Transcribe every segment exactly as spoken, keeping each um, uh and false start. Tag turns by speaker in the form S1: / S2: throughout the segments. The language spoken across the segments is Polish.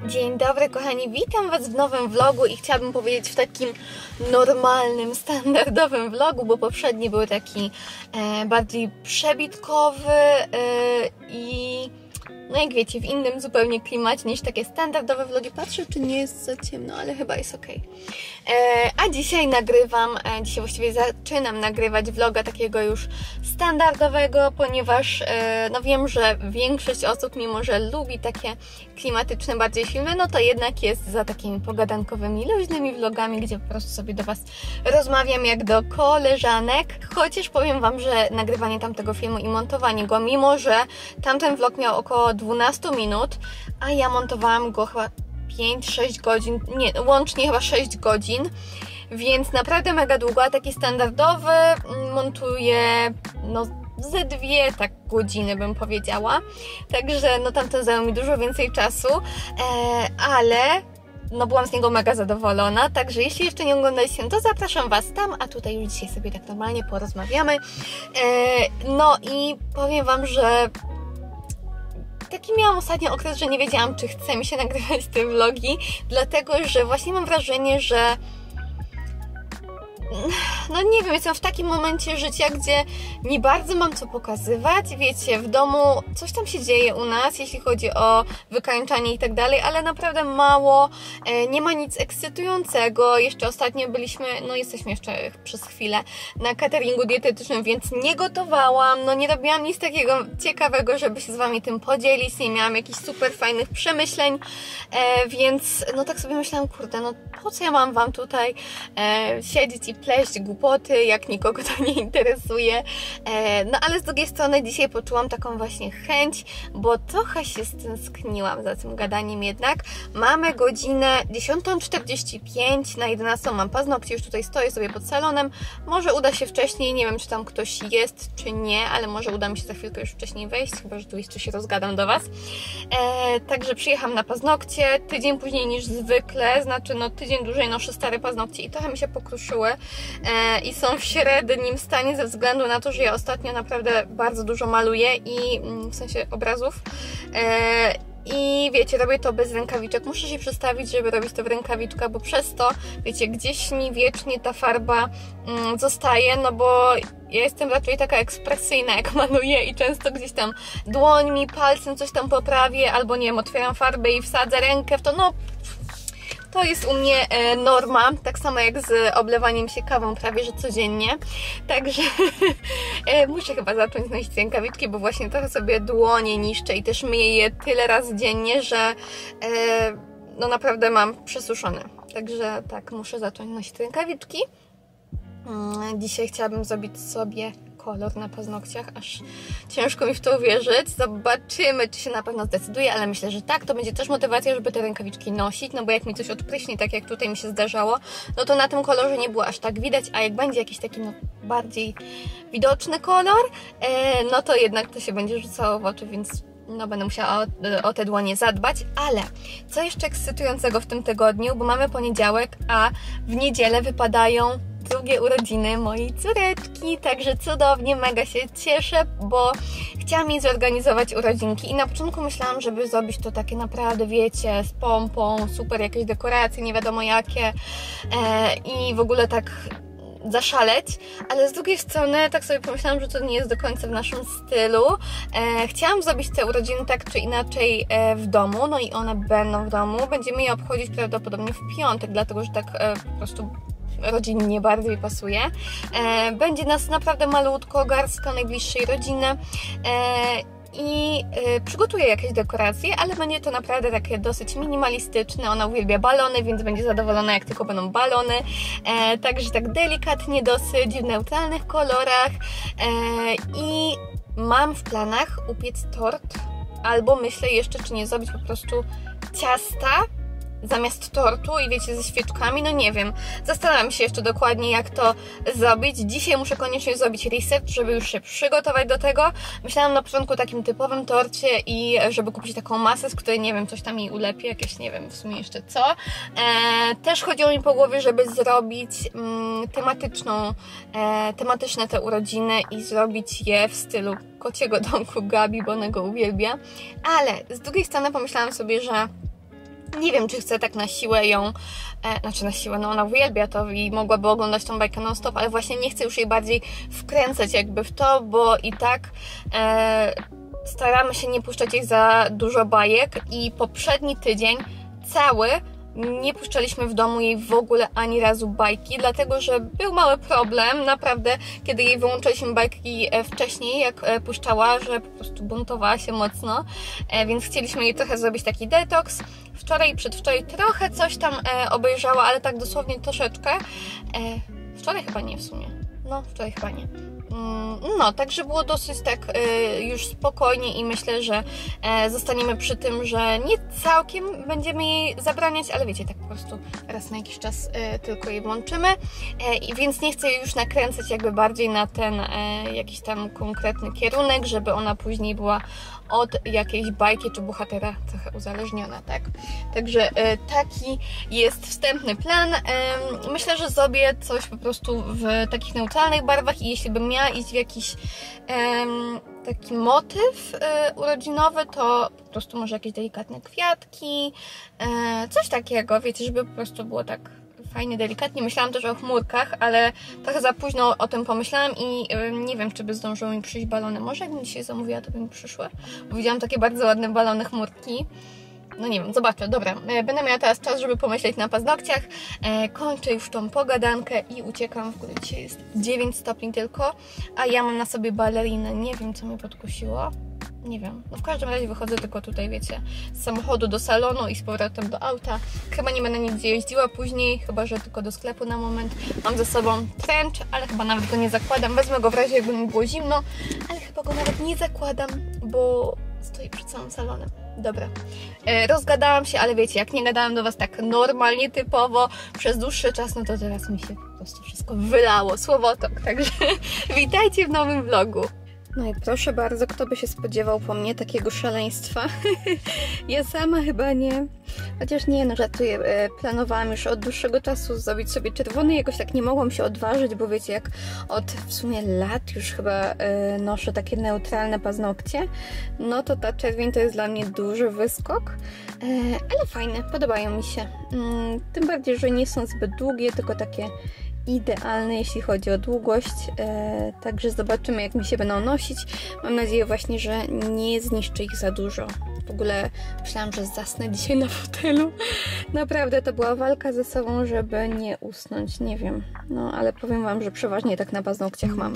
S1: Dzień dobry kochani, witam Was w nowym vlogu i chciałabym powiedzieć w takim normalnym, standardowym vlogu, bo poprzedni był taki e, bardziej przebitkowy e, i no jak wiecie, w innym zupełnie klimacie niż takie standardowe vlogi. Patrzę, czy nie jest za ciemno, ale chyba jest ok. E, a dzisiaj nagrywam, e, dzisiaj właściwie zaczynam nagrywać vloga takiego już standardowego, ponieważ e, no wiem, że większość osób, mimo że lubi takie klimatyczne bardziej filmy, no to jednak jest za takimi pogadankowymi, luźnymi vlogami, gdzie po prostu sobie do Was rozmawiam jak do koleżanek. Chociaż powiem Wam, że nagrywanie tamtego filmu i montowanie go, mimo że tamten vlog miał około dwanaście minut, a ja montowałam go chyba pięć sześć godzin, nie, łącznie chyba sześć godzin, więc naprawdę mega długo, a taki standardowy montuję no ze dwie tak godziny bym powiedziała, także no tamten zajął mi dużo więcej czasu, e, ale no byłam z niego mega zadowolona, także jeśli jeszcze nie oglądaliście, to zapraszam Was tam, a tutaj już dzisiaj sobie tak normalnie porozmawiamy. E, no i powiem Wam, że taki miałam ostatnio okres, że nie wiedziałam, czy chce mi się nagrywać te vlogi, dlatego, że właśnie mam wrażenie, że no nie wiem, jestem w takim momencie życia, gdzie nie bardzo mam co pokazywać, wiecie, w domu coś tam się dzieje u nas, jeśli chodzi o wykańczanie i tak dalej, ale naprawdę mało, nie ma nic ekscytującego. Jeszcze ostatnio byliśmy, no jesteśmy jeszcze przez chwilę na cateringu dietetycznym, więc nie gotowałam, no nie robiłam nic takiego ciekawego, żeby się z Wami tym podzielić, nie miałam jakichś super fajnych przemyśleń, więc no tak sobie myślałam, kurde, no po co ja mam Wam tutaj siedzieć i pleść głupoty, jak nikogo to nie interesuje. No ale z drugiej strony dzisiaj poczułam taką właśnie chęć, bo trochę się stęskniłam za tym gadaniem jednak. Mamy godzinę dziesiątą czterdzieści pięć, na jedenastą mam paznokcie, już tutaj stoję sobie pod salonem. Może uda się wcześniej, nie wiem czy tam ktoś jest, czy nie, ale może uda mi się za chwilkę już wcześniej wejść, chyba że tu jeszcze się rozgadam do Was. E, także przyjechałam na paznokcie, tydzień później niż zwykle, znaczy no tydzień dłużej noszę stare paznokcie i trochę mi się pokruszyły. E, i są w średnim stanie ze względu na to, że ja ostatnio naprawdę bardzo dużo maluję i w sensie obrazów e, i wiecie, robię to bez rękawiczek, muszę się przestawić, żeby robić to w rękawiczkach, bo przez to, wiecie, gdzieś mi wiecznie ta farba mm, zostaje, no bo ja jestem raczej taka ekspresyjna, jak maluję i często gdzieś tam dłońmi, palcem coś tam poprawię, albo nie wiem, otwieram farbę i wsadzę rękę w to, no to jest u mnie e, norma, tak samo jak z oblewaniem się kawą prawie, że codziennie. Także e, muszę chyba zacząć nosić rękawiczki, bo właśnie trochę sobie dłonie niszczę i też myję je tyle razy dziennie, że e, no naprawdę mam przesuszone. Także tak, muszę zacząć nosić rękawiczki. Dzisiaj chciałabym zrobić sobie kolor na paznokciach, aż ciężko mi w to uwierzyć. Zobaczymy, czy się na pewno zdecyduje, ale myślę, że tak, to będzie też motywacja, żeby te rękawiczki nosić, no bo jak mi coś odpryśnie, tak jak tutaj mi się zdarzało, no to na tym kolorze nie było aż tak widać, a jak będzie jakiś taki no bardziej widoczny kolor, e, no to jednak to się będzie rzucało w oczy, więc no będę musiała o, o te dłonie zadbać, ale co jeszcze ekscytującego w tym tygodniu, bo mamy poniedziałek, a w niedzielę wypadają drugie urodziny mojej córeczki, także cudownie, mega się cieszę, bo chciałam jej zorganizować urodzinki i na początku myślałam, żeby zrobić to takie naprawdę, wiecie, z pompą, super jakieś dekoracje, nie wiadomo jakie e, i w ogóle tak zaszaleć, ale z drugiej strony tak sobie pomyślałam, że to nie jest do końca w naszym stylu. E, chciałam zrobić te urodziny tak czy inaczej e, w domu, no i one będą w domu. Będziemy je obchodzić prawdopodobnie w piątek, dlatego że tak e, po prostu rodzinnie bardzo mi pasuje. E, będzie nas naprawdę malutko, garstka najbliższej rodziny. E, i y, przygotuję jakieś dekoracje, ale będzie to naprawdę takie dosyć minimalistyczne. Ona uwielbia balony, więc będzie zadowolona jak tylko będą balony. E, także tak delikatnie dosyć, w neutralnych kolorach. E, I mam w planach upiec tort, albo myślę jeszcze, czy nie zrobić po prostu ciasta zamiast tortu i wiecie, ze świeczkami, no nie wiem, zastanawiam się jeszcze dokładnie jak to zrobić. Dzisiaj muszę koniecznie zrobić research, żeby już się przygotować do tego. Myślałam na początku o takim typowym torcie i żeby kupić taką masę, z której nie wiem, coś tam jej ulepię, jakieś nie wiem w sumie jeszcze co. E, też chodziło mi po głowie, żeby zrobić mm, tematyczną, e, tematyczne te urodziny i zrobić je w stylu Kociego Domku Gabi, bo ona go uwielbia. Ale z drugiej strony pomyślałam sobie, że Nie wiem, czy chcę tak na siłę ją, e, znaczy na siłę, no ona uwielbia to i mogłaby oglądać tą bajkę non stop, ale właśnie nie chcę już jej bardziej wkręcać jakby w to, bo i tak e, staramy się nie puszczać jej za dużo bajek i poprzedni tydzień cały nie puszczaliśmy w domu jej w ogóle ani razu bajki, dlatego że był mały problem, naprawdę, kiedy jej wyłączyliśmy bajki wcześniej, jak puszczała, że po prostu buntowała się mocno, więc chcieliśmy jej trochę zrobić taki detoks. Wczoraj i przedwczoraj trochę coś tam obejrzała, ale tak dosłownie troszeczkę. Wczoraj chyba nie w sumie. No, wczoraj chyba nie. No, także było dosyć tak y, już spokojnie i myślę, że e, zostaniemy przy tym, że nie całkiem będziemy jej zabraniać, ale wiecie, tak po prostu raz na jakiś czas e, tylko jej włączymy, e, i więc nie chcę jej już nakręcać jakby bardziej na ten e, jakiś tam konkretny kierunek, żeby ona później była od jakiejś bajki czy bohatera trochę uzależniona, tak? Także e, taki jest wstępny plan. E, myślę, że zrobię coś po prostu w takich neutralnych barwach i jeśli bym miała iść w jakiś e, taki motyw e, urodzinowy, to po prostu może jakieś delikatne kwiatki, e, coś takiego, wiecie, żeby po prostu było tak fajnie, delikatnie. Myślałam też o chmurkach, ale trochę za późno o tym pomyślałam i yy, nie wiem, czy by zdążyły mi przyjść balony. Może jakbym dzisiaj zamówiła, to by mi przyszły. Bo widziałam takie bardzo ładne balony chmurki. No nie wiem, zobaczę. Dobra, e, będę miała teraz czas, żeby pomyśleć na paznokciach. E, kończę już tą pogadankę i uciekam. W ogóle dzisiaj jest dziewięć stopni tylko, a ja mam na sobie balerinę. Nie wiem, co mnie podkusiło. Nie wiem, no w każdym razie wychodzę tylko tutaj, wiecie, z samochodu do salonu i z powrotem do auta. Chyba nie będę nigdzie jeździła później, chyba że tylko do sklepu na moment. Mam ze sobą trench, ale chyba nawet go nie zakładam. Wezmę go w razie, jakby mi było zimno, ale chyba go nawet nie zakładam, bo stoi przed całym salonem. Dobra, e, rozgadałam się, ale wiecie, jak nie gadałam do Was tak normalnie, typowo przez dłuższy czas, no to teraz mi się po prostu wszystko wylało, słowotok. Także witajcie w nowym vlogu. No i proszę bardzo, kto by się spodziewał po mnie takiego szaleństwa? Ja sama chyba nie. Chociaż nie, no żartuję. Planowałam już od dłuższego czasu zrobić sobie czerwony. Jakoś tak nie mogłam się odważyć, bo wiecie, jak od w sumie lat już chyba noszę takie neutralne paznokcie, no to ta czerwień to jest dla mnie duży wyskok. Ale fajne, podobają mi się. Tym bardziej, że nie są zbyt długie, tylko takie idealne, jeśli chodzi o długość, e, także zobaczymy, jak mi się będą nosić. Mam nadzieję właśnie, że nie zniszczy ich za dużo. W ogóle myślałam, że zasnę dzisiaj na fotelu. Naprawdę to była walka ze sobą, żeby nie usnąć, nie wiem. No, ale powiem Wam, że przeważnie tak na paznokciach mam.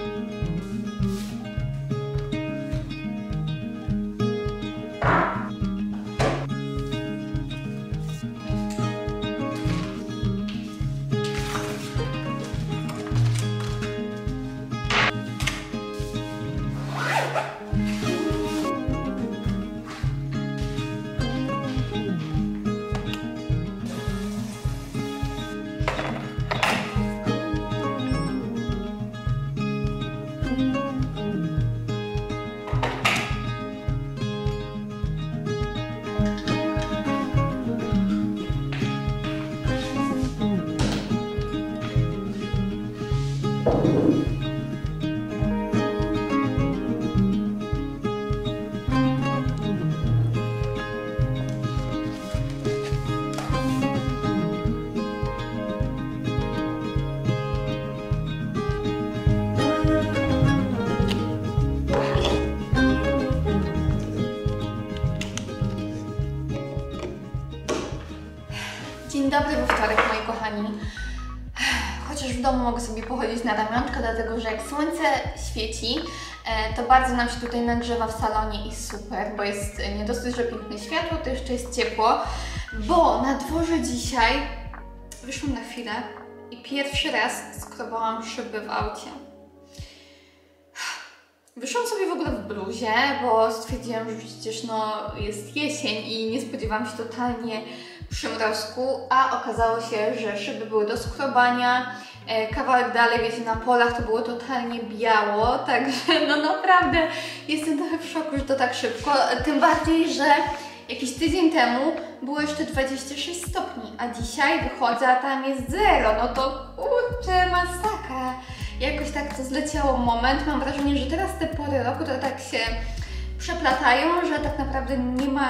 S1: Dzień dobry, we wtorek, moi kochani. Chociaż w domu mogę sobie pochodzić na ramionczkę, dlatego że jak słońce świeci, to bardzo nam się tutaj nagrzewa w salonie i super, bo jest nie dosyć, że piękne światło, to jeszcze jest ciepło, bo na dworze dzisiaj wyszłam na chwilę i pierwszy raz skrobałam szyby w aucie. Wyszłam sobie w ogóle w bluzie, bo stwierdziłam, że przecież no, jest jesień i nie spodziewałam się totalnie przymrozku, a okazało się, że szyby były do skrobania. Kawałek dalej, wiecie, na polach to było totalnie biało, także no naprawdę jestem trochę w szoku, że to tak szybko. Tym bardziej, że jakiś tydzień temu było jeszcze dwadzieścia sześć stopni, a dzisiaj wychodzę, a tam jest zero. No to kurczę, masakra. Jakoś tak to zleciało moment. Mam wrażenie, że teraz te pory roku to tak się przeplatają, że tak naprawdę nie ma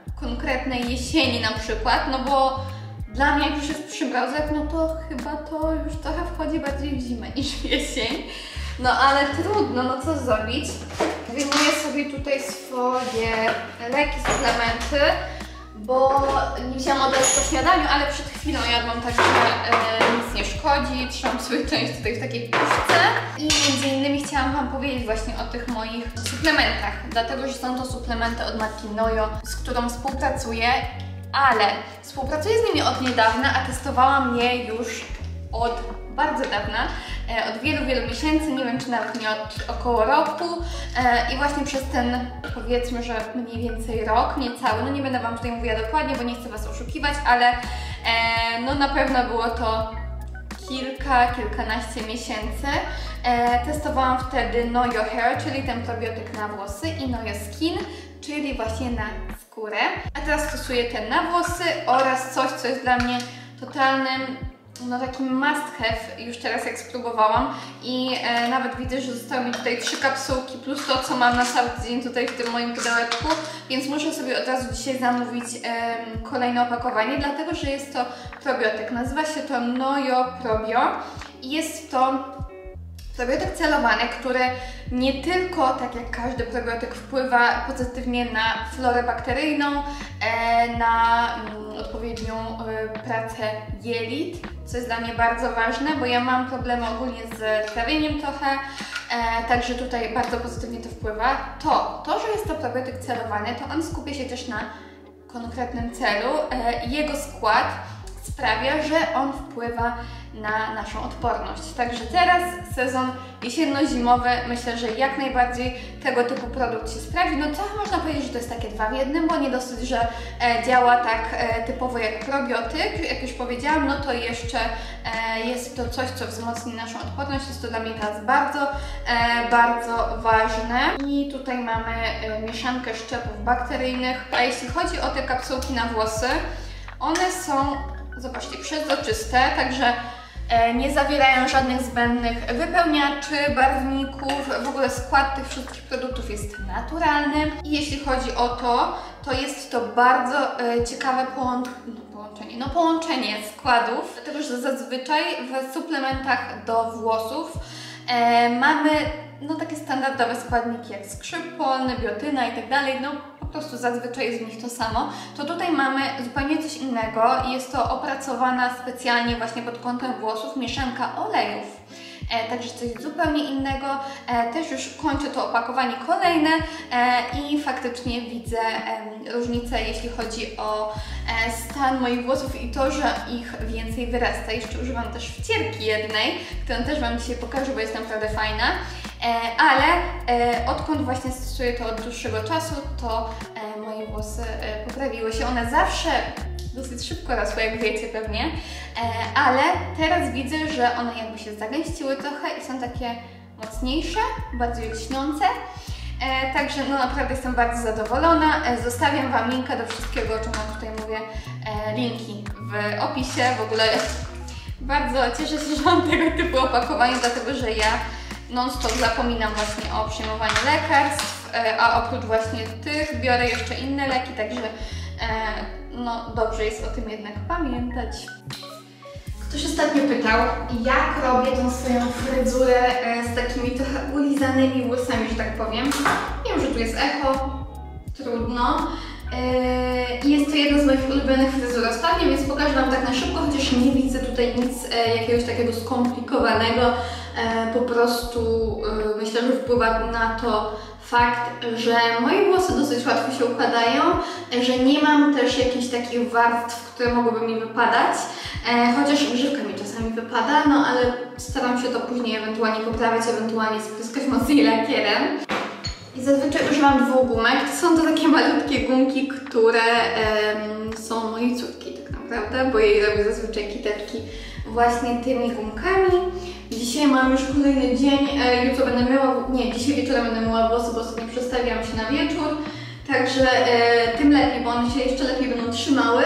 S1: konkretnej jesieni na przykład, no bo dla mnie jak już jest przymrozek, no to chyba to już trochę wchodzi bardziej w zimę niż w jesień. No ale trudno, no co zrobić? Wyjmuję sobie tutaj swoje leki, suplementy, bo nie wzięłam od razu po śniadaniu, ale przed chwilą jadłam, także e, nic nie szkodzi. Trzymam sobie część tutaj w takiej puszce. I między innymi chciałam Wam powiedzieć właśnie o tych moich suplementach, dlatego że są to suplementy od marki Nojo, z którą współpracuję, ale współpracuję z nimi od niedawna, a testowałam je już od bardzo dawna, e, od wielu, wielu miesięcy, nie wiem czy nawet nie od około roku e, i właśnie przez ten, powiedzmy, że mniej więcej rok, niecały, no nie będę Wam tutaj mówiła dokładnie, bo nie chcę Was oszukiwać, ale e, no na pewno było to kilka, kilkanaście miesięcy. E, testowałam wtedy Nojo Hair, czyli ten probiotyk na włosy, i Nojo Skin, czyli właśnie na skórę. A teraz stosuję ten na włosy oraz coś, co jest dla mnie totalnym, no takim must have już teraz jak spróbowałam i e, nawet widzę, że zostały mi tutaj trzy kapsułki plus to, co mam na cały tydzień tutaj w tym moim pudełeczku, więc muszę sobie od razu dzisiaj zamówić e, kolejne opakowanie, dlatego że jest to probiotyk. Nazywa się to Nojo Probio i jest to probiotyk celowany, który nie tylko, tak jak każdy probiotyk, wpływa pozytywnie na florę bakteryjną, na odpowiednią pracę jelit, co jest dla mnie bardzo ważne, bo ja mam problemy ogólnie z trawieniem trochę, także tutaj bardzo pozytywnie to wpływa. To, to, że jest to probiotyk celowany, to on skupia się też na konkretnym celu i jego skład sprawia, że on wpływa na naszą odporność. Także teraz sezon jesienno-zimowy, myślę, że jak najbardziej tego typu produkt się sprawdzi. No trochę można powiedzieć, że to jest takie dwa w jednym, bo nie dosyć, że e, działa tak e, typowo jak probiotyk, jak już powiedziałam, no to jeszcze e, jest to coś, co wzmocni naszą odporność. Jest to dla mnie teraz bardzo, e, bardzo ważne. I tutaj mamy e, mieszankę szczepów bakteryjnych. A jeśli chodzi o te kapsułki na włosy, one są, zobaczcie, przezroczyste, także e, nie zawierają żadnych zbędnych wypełniaczy, barwników. W ogóle skład tych wszystkich produktów jest naturalny. I jeśli chodzi o to, to jest to bardzo e, ciekawe połą no, połączenie, no, połączenie składów, dlatego że zazwyczaj w suplementach do włosów e, mamy no, takie standardowe składniki jak skrzyp polny, biotyna i tak dalej. No, po prostu zazwyczaj jest w nich to samo, to tutaj mamy zupełnie coś innego i jest to opracowana specjalnie właśnie pod kątem włosów mieszanka olejów. E, także coś zupełnie innego. E, też już kończę to opakowanie kolejne e, i faktycznie widzę e, różnicę, jeśli chodzi o e, stan moich włosów i to, że ich więcej wyrasta. Jeszcze używam też wcierki jednej, którą też Wam dzisiaj pokażę, bo jest naprawdę fajna. E, ale e, odkąd właśnie stosuję to od dłuższego czasu, to e, moje włosy e, poprawiły się. One zawsze dosyć szybko rosły, jak wiecie pewnie, e, ale teraz widzę, że one jakby się zagęściły trochę i są takie mocniejsze, bardziej lśniące. E, także no naprawdę jestem bardzo zadowolona. E, zostawiam Wam linkę do wszystkiego, o czym Wam tutaj mówię, e, linki w opisie. W ogóle bardzo cieszę się, że mam tego typu opakowanie, dlatego że ja non-stop zapominam właśnie o przyjmowaniu lekarstw, e, a oprócz właśnie tych biorę jeszcze inne leki, także e, no dobrze jest o tym jednak pamiętać. Ktoś ostatnio pytał, jak robię tą swoją fryzurę e, z takimi trochę ulizanymi włosami, że tak powiem. Wiem, że tu jest echo, trudno. I jest to jedna z moich ulubionych fryzur ostatnio, więc pokażę Wam tak na szybko, chociaż nie widzę tutaj nic e, jakiegoś takiego skomplikowanego. E, po prostu e, myślę, że wpływa na to fakt, że moje włosy dosyć łatwo się układają, że nie mam też jakichś takich warstw, które mogłyby mi wypadać, e, chociaż grzywka mi czasami wypada, no ale staram się to później ewentualnie poprawiać, ewentualnie spryskać mocniej lakierem. I zazwyczaj używam dwóch gumek. Są to takie malutkie gumki, które em, są mojej córki tak naprawdę, bo jej robię zazwyczaj kiteczki właśnie tymi gumkami. Dzisiaj mam już kolejny dzień, e, jutro będę myła, nie, dzisiaj wieczorem będę myła włosy, bo ostatnio przestawiłam się na wieczór. Także e, tym lepiej, bo one się jeszcze lepiej będą trzymały.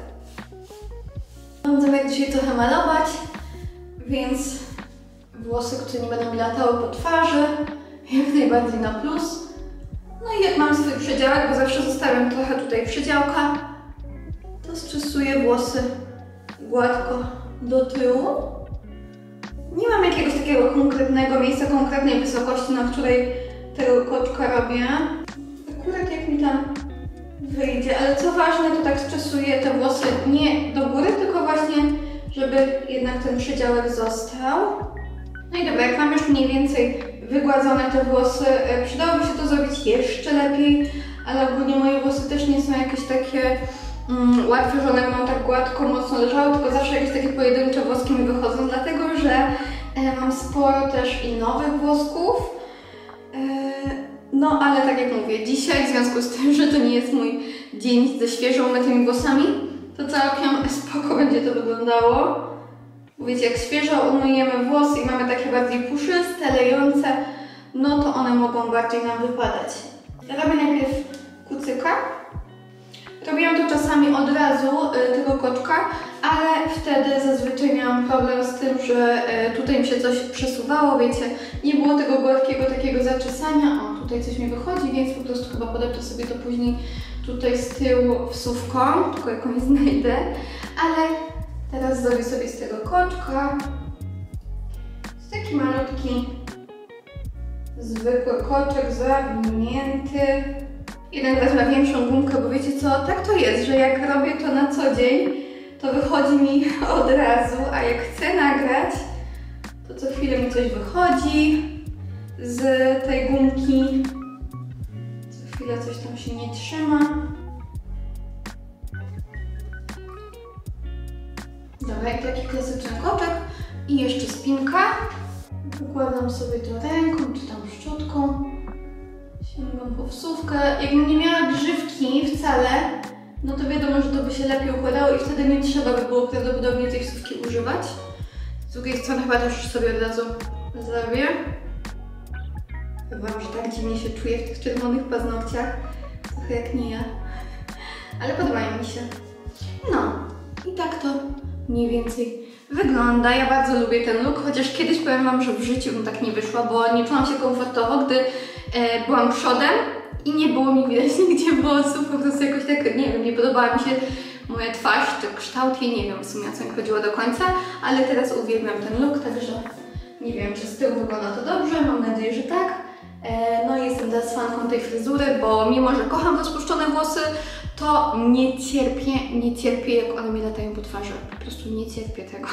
S1: Mam zamiar dzisiaj trochę malować, więc włosy, które nie będą mi latały po twarzy, jak najbardziej na plus. No i jak mam swój przedziałek, bo zawsze zostawiam trochę tutaj przedziałka, to strzesuję włosy gładko do tyłu. Nie mam jakiegoś takiego konkretnego miejsca, konkretnej wysokości, na której tego koczka robię. Akurat jak mi tam wyjdzie, ale co ważne, to tak strzesuję te włosy nie do góry, tylko właśnie, żeby jednak ten przedziałek został. No i dobra, jak mam już mniej więcej wygładzone te włosy, przydałoby się to zrobić jeszcze lepiej, ale ogólnie moje włosy też nie są jakieś takie mm, łatwe, że one będą tak gładko, mocno leżały, tylko zawsze jakieś takie pojedyncze włoski mi wychodzą, dlatego że e, mam sporo też i nowych włosków. E, no ale tak jak mówię, dzisiaj w związku z tym, że to nie jest mój dzień ze świeżo umytymi włosami, to całkiem spoko będzie to wyglądało. Bo wiecie, jak świeżo umyjemy włosy i mamy takie bardziej puszyste, lejące, no to one mogą bardziej nam wypadać. Robię najpierw kucyka. Robiłam to czasami od razu, y, tego koczka, ale wtedy zazwyczaj miałam problem z tym, że y, tutaj mi się coś przesuwało, wiecie, nie było tego gładkiego takiego zaczesania. O, tutaj coś mi wychodzi, więc po prostu chyba podepczę sobie to później tutaj z tyłu wsówką, tylko jakąś znajdę, ale teraz zrobię sobie z tego koczka taki malutki, zwykły koczek zawinięty. Jednak wezmę większą gumkę, bo wiecie co, tak to jest, że jak robię to na co dzień, to wychodzi mi od razu, a jak chcę nagrać, to co chwilę mi coś wychodzi z tej gumki. Co chwilę coś tam się nie trzyma. Dobra, i taki klasyczny koczek i jeszcze spinka. Układam sobie to ręką czy tam szczotką. Sięgam po wsówkę. Jakbym nie miała grzywki wcale, no to wiadomo, że to by się lepiej układało i wtedy nie trzeba by było prawdopodobnie tej wsówki używać. Z drugiej strony chyba też już sobie od razu zrobię. Wam, że tak dziwnie się czuję w tych czerwonych paznokciach. Trochę jak nie ja. Ale podobają mi się. No i tak to mniej więcej wygląda. Ja bardzo lubię ten look, chociaż kiedyś powiem Wam, że w życiu bym tak nie wyszła, bo nie czułam się komfortowo, gdy e, byłam przodem i nie było mi widać nigdzie włosów, po prostu jakoś tak, nie wiem, nie podobała mi się moja twarz czy kształt, ja nie wiem w sumie o co mi chodziło do końca, ale teraz uwielbiam ten look, także nie wiem, czy z tyłu wygląda to dobrze, mam nadzieję, że tak. E, no i jestem teraz fanką tej fryzury, bo mimo, że kocham rozpuszczone włosy, to nie cierpię, nie cierpię jak one mi latają po twarzy. Po prostu nie cierpię tego.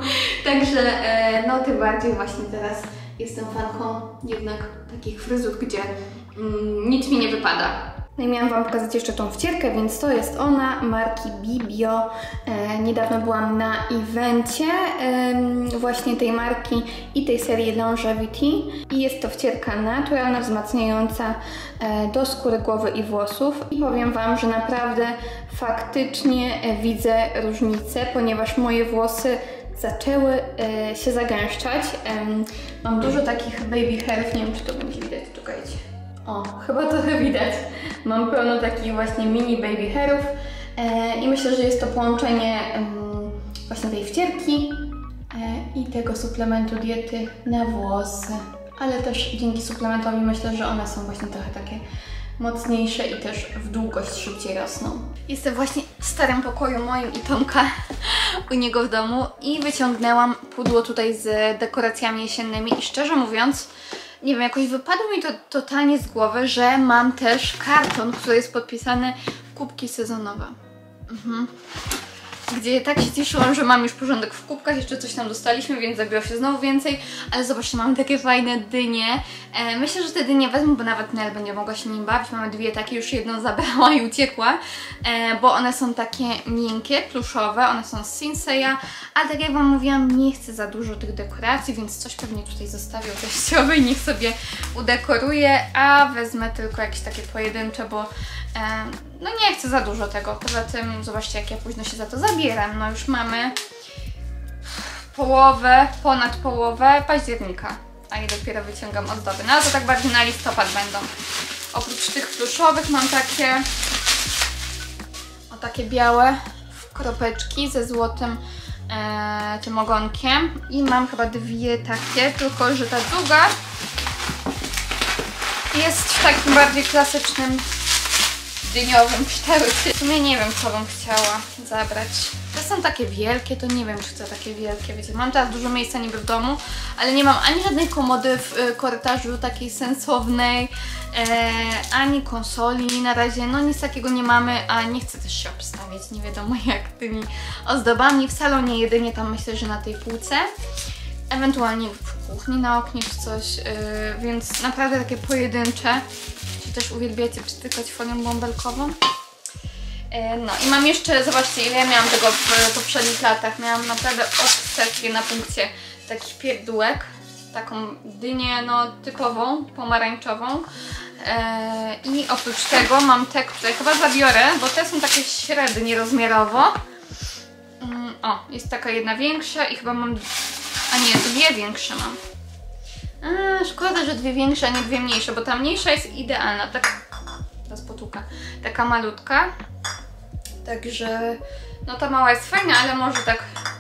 S1: Także e, no tym bardziej właśnie teraz jestem fanką jednak takich fryzur, gdzie mm, nic mi nie wypada. No i miałam Wam pokazać jeszcze tą wcierkę, więc to jest ona, marki Bibio. E, niedawno byłam na evencie e, właśnie tej marki i tej serii Longevity. I jest to wcierka naturalna, wzmacniająca e, do skóry, głowy i włosów. I powiem Wam, że naprawdę faktycznie e, widzę różnicę, ponieważ moje włosy zaczęły e, się zagęszczać. E, mam dużo takich baby hairów, nie wiem czy to będzie widać, czekajcie. O, chyba trochę widać. Mam pełno takich właśnie mini baby hairów e, i myślę, że jest to połączenie e, właśnie tej wcierki e, i tego suplementu diety na włosy. Ale też dzięki suplementowi myślę, że one są właśnie trochę takie mocniejsze i też w długość szybciej rosną. Jestem właśnie w starym pokoju moim i Tomka u niego w domu i wyciągnęłam pudło tutaj z dekoracjami jesiennymi i szczerze mówiąc, nie wiem, jakoś wypadło mi to totalnie z głowy, że mam też karton, który jest podpisany kubki sezonowe. Mhm. Gdzie tak się cieszyłam, że mam już porządek w kubkach, jeszcze coś tam dostaliśmy, więc zabiło się znowu więcej, ale zobaczcie, mamy takie fajne dynie. E, myślę, że te dynie wezmę, bo nawet Nel będzie mogła się nim bawić. Mamy dwie takie, już jedną zabrała i uciekła, e, bo one są takie miękkie, pluszowe, one są z Sinseya, ale tak jak Wam mówiłam, nie chcę za dużo tych dekoracji, więc coś pewnie tutaj zostawię u teściowej, niech sobie udekoruje, a wezmę tylko jakieś takie pojedyncze, bo no nie chcę za dużo tego. Poza tym zobaczcie, jak ja późno się za to zabieram. No już mamy połowę, ponad połowę października, a ja dopiero wyciągam ozdoby. No ale to tak bardziej na listopad będą. Oprócz tych pluszowych mam takie o takie białe kropeczki ze złotym e, tym ogonkiem i mam chyba dwie takie, tylko że ta druga Jest w takim bardziej klasycznym dyniowym kształcie. W sumie nie wiem, co bym chciała zabrać. Te są takie wielkie, to nie wiem, czy chcę takie wielkie, wiecie. Mam teraz dużo miejsca niby w domu, ale nie mam ani żadnej komody w y, korytarzu takiej sensownej, e, ani konsoli na razie, no nic takiego nie mamy, a nie chcę też się obstawiać, nie wiadomo jak tymi ozdobami. W salonie jedynie tam myślę, że na tej półce, ewentualnie w kuchni na oknie czy coś, yy, więc naprawdę takie pojedyncze. Czy też uwielbiacie przytykać folią bąbelkową? Yy, no i mam jeszcze, zobaczcie ile ja miałam tego w poprzednich latach. Miałam naprawdę obsesję na punkcie takich pierdółek. Taką dynię no typową, pomarańczową. Yy, I oprócz tego mam te, które chyba zabiorę, bo te są takie średnie rozmiarowo. Yy, o, jest taka jedna większa i chyba mam... A nie, dwie większe mam. A, szkoda, że dwie większe, a nie dwie mniejsze, bo ta mniejsza jest idealna. Tak, ta spotłuka. Taka malutka. Także, no ta mała jest fajna, ale może tak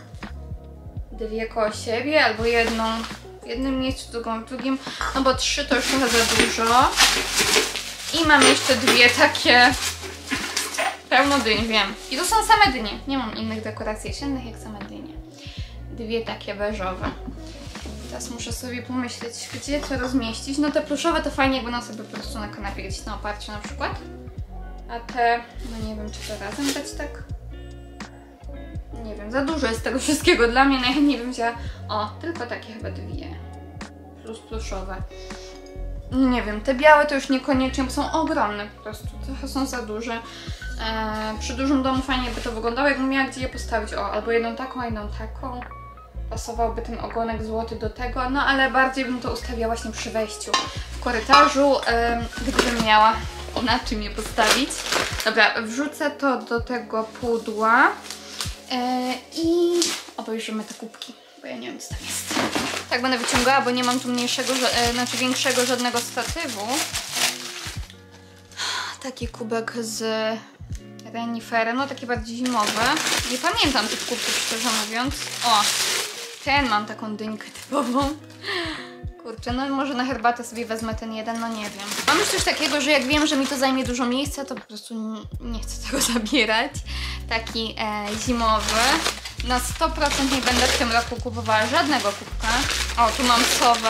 S1: dwie koło siebie, albo jedną w jednym miejscu, drugą w drugim. No bo trzy to już trochę za dużo. I mam jeszcze dwie takie pełno dyń, wiem. I to są same dynie. Nie mam innych dekoracji jesiennych jak same dynie. Dwie takie beżowe. Teraz muszę sobie pomyśleć, gdzie to rozmieścić. No te pluszowe to fajnie, jakby na sobie po prostu na kanapie gdzieś na oparciu na przykład. A te, no nie wiem, czy to razem dać tak? Nie wiem, za dużo jest tego wszystkiego dla mnie. Najchętniej bym wzięła, o, tylko takie chyba dwie. Plus pluszowe. Nie wiem, te białe to już niekoniecznie, bo są ogromne po prostu. Trochę są za duże. Eee, przy dużym domu fajnie by to wyglądało, jakbym miała gdzie je postawić. O, albo jedną taką, jedną taką. Pasowałby ten ogonek złoty do tego, no ale bardziej bym to ustawiała właśnie przy wejściu w korytarzu, eee, gdybym miała na czym je postawić. Dobra, wrzucę to do tego pudła eee, i obejrzymy te kubki, bo ja nie wiem, co tam jest. Tak będę wyciągała, bo nie mam tu mniejszego, e, znaczy większego żadnego statywu. Taki kubek z reniferem, no taki bardziej zimowy. Nie pamiętam tych kubków, szczerze mówiąc. O, ten mam taką dyńkę typową. Kurczę, no może na herbatę sobie wezmę ten jeden, no nie wiem. Mam już coś takiego, że jak wiem, że mi to zajmie dużo miejsca, to po prostu nie, nie chcę tego zabierać. Taki e, zimowy. Na sto procent nie będę w tym roku kupowała żadnego kubka. O, tu mam sowę.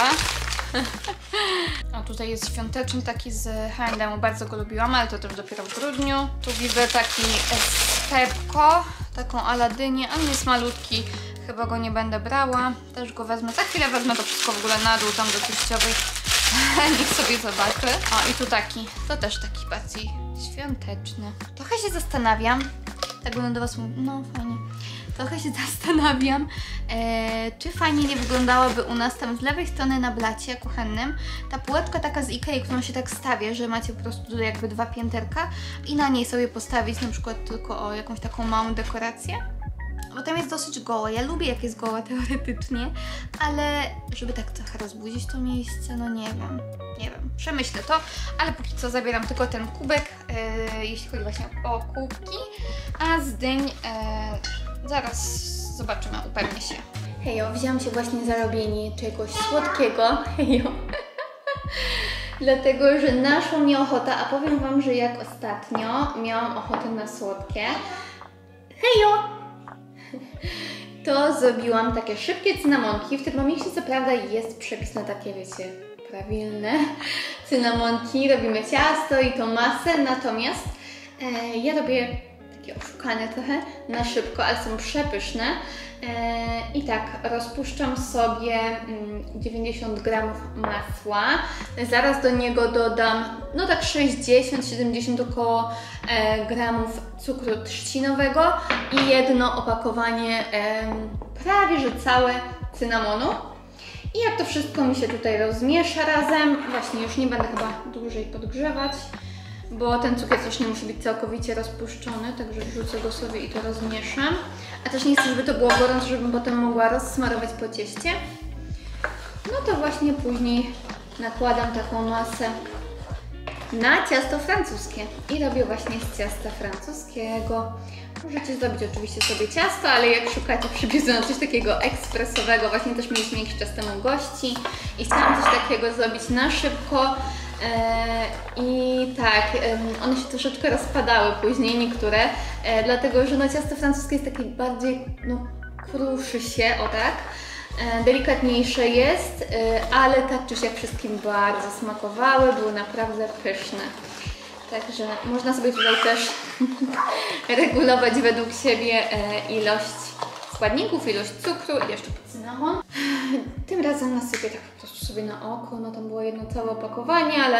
S1: O, tutaj jest świąteczny taki z H and M, bardzo go lubiłam, ale to też dopiero w grudniu. Tu widzę taki z Pepko, taką aladynię, on jest malutki, chyba go nie będę brała. Też go wezmę, za chwilę wezmę to wszystko w ogóle na dół, tam do teściowej. Niech sobie zobaczy. O, i tu taki, to też taki bardziej świąteczny. Trochę się zastanawiam, tak będę do was mówić, no fajnie. Trochę się zastanawiam, e, czy fajnie nie wyglądałaby u nas tam z lewej strony na blacie kuchennym ta półeczka taka z Ikei, którą się tak stawia, że macie po prostu jakby dwa pięterka i na niej sobie postawić na przykład tylko o jakąś taką małą dekorację. Bo tam jest dosyć gołe. Ja lubię jak jest gołe teoretycznie, ale żeby tak trochę rozbudzić to miejsce, no nie wiem. Nie wiem, przemyślę to, ale póki co zabieram tylko ten kubek, e, jeśli chodzi właśnie o kubki, a z dyń e, zaraz zobaczymy, upewnię się. Hejo, wzięłam się właśnie za robienie czegoś słodkiego, hejo. Dlatego, że naszła mnie ochota, a powiem wam, że jak ostatnio miałam ochotę na słodkie, hejo, to zrobiłam takie szybkie cynamonki. W Thermomixe co prawda jest przepis na takie, wiecie, prawilne cynamonki. Robimy ciasto i tą masę, natomiast e, ja robię takie oszukane trochę, na szybko, ale są przepyszne. E, I tak, rozpuszczam sobie dziewięćdziesiąt gramów masła. Zaraz do niego dodam, no tak sześćdziesiąt siedemdziesiąt około e, gramów cukru trzcinowego i jedno opakowanie e, prawie że całe cynamonu. I jak to wszystko mi się tutaj rozmiesza razem, właśnie już nie będę chyba dłużej podgrzewać, bo ten cukier też nie musi być całkowicie rozpuszczony, także wrzucę go sobie i to rozmieszam. A też nie chcę, żeby to było gorące, żebym potem mogła rozsmarować po cieście. No to właśnie później nakładam taką masę na ciasto francuskie i robię właśnie z ciasta francuskiego. Możecie zrobić oczywiście sobie ciasto, ale jak szukacie przepisu na coś takiego ekspresowego, właśnie też mieliśmy jakiś czas temu gości i chciałam coś takiego zrobić na szybko, I tak, one się troszeczkę rozpadały później, niektóre, dlatego że no ciasto francuskie jest takie bardziej, no kruszy się, o tak, delikatniejsze jest, ale tak czy siak wszystkim bardzo smakowały, były naprawdę pyszne. Także można sobie tutaj też regulować według siebie ilość składników, ilość cukru i jeszcze cynamon. Tym razem nasypię tak po prostu sobie na oko, no tam było jedno całe opakowanie, ale...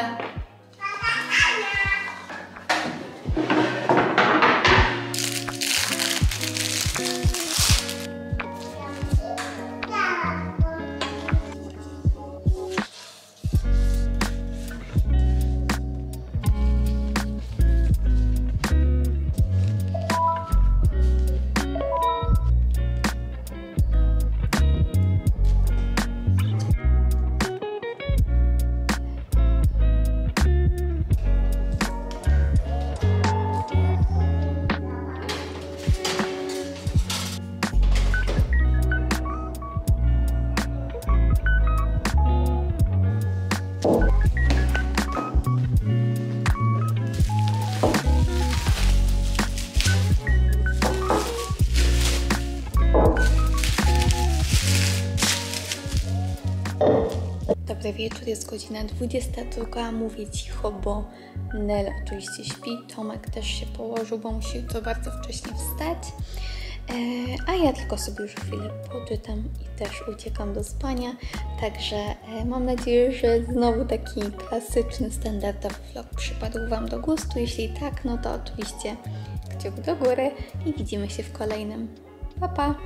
S1: Dobry wieczór, jest godzina dwudziesta druga, mówię cicho, bo Nel oczywiście śpi, Tomek też się położył, bo musi to bardzo wcześnie wstać, eee, a ja tylko sobie już chwilę poczytam i też uciekam do spania, także e, mam nadzieję, że znowu taki klasyczny, standardowy vlog przypadł Wam do gustu. Jeśli tak, no to oczywiście kciuk do góry i widzimy się w kolejnym. Pa, pa!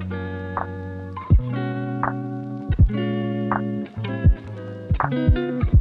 S1: Thank you.